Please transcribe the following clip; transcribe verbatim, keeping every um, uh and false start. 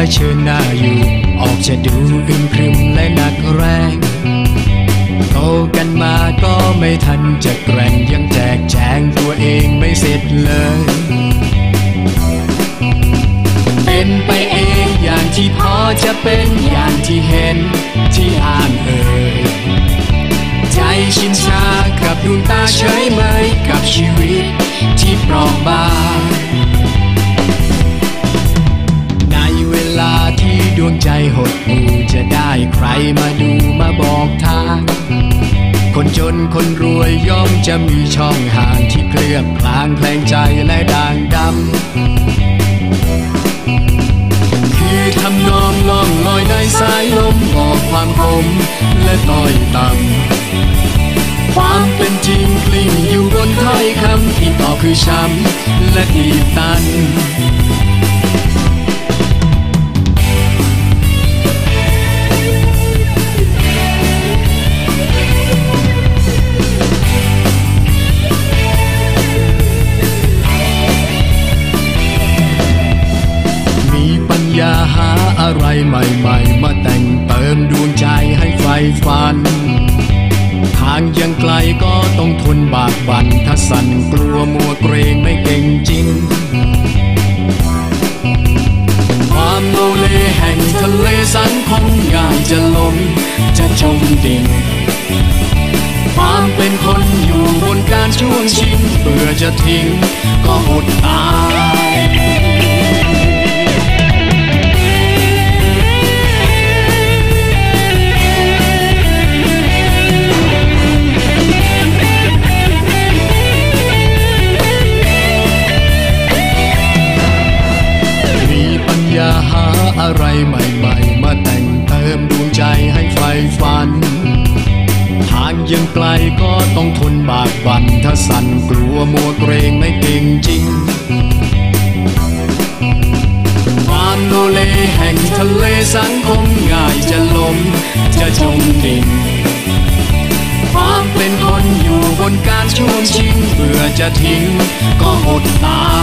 เชิญหน้าอยู่ออกจะดูอึมครึมและหนักแรงโตกันมาก็ไม่ทันจะแกร่งยังแจกแจงตัวเองไม่เสร็จเลยเป็นไปเองอย่างที่พอจะเป็นอย่างที่เห็นที่อ่านเอ่ยใจชินชากับดวงตาเฉยเมยกับชีวิตที่เปราะบางในเวลาที่ดวงใจหดหู่จะได้ใครมาดูมาบอกทางคนจนคนรวยย่อมจะมีช่องห่างที่เคลือบคลางแคลงใจและด่างดำคือทำนองล่องลอยในสายลมบอกความคมและต้อยต่ำความเป็นจริงกลิ้งอยู่บนถ้อยคำที่ต่อคือช้ำและตีบตันอย่าหาอะไรใหม่ๆมาแต่งเติมดวงใจให้ไฟฝันทางยังไกลก็ต้องทนบากบั่นถ้าสั่นกลัวมัวเกรงไม่เก่งจริงความโลเลแห่งทะเลสันคงง่ายจะล้มจะจมดิ่งความเป็นคนอยู่บนการช่วงชิงเบื่อจะทิ้งก็อดตายอย่าหาอะไรใหม่ๆมาแต่งเติมดวงใจให้ไฟฝันทางยังไกลก็ต้องทนบากบั่นถ้าสั่นกลัวมัวเกรงไม่เก่งจริงความโลเลแห่งทะเลสังคมง่ายจะล้มจะจมดิ่งความเป็นคนอยู่บนการช่วงชิงเบื่อจะทิ้งก็อดตาย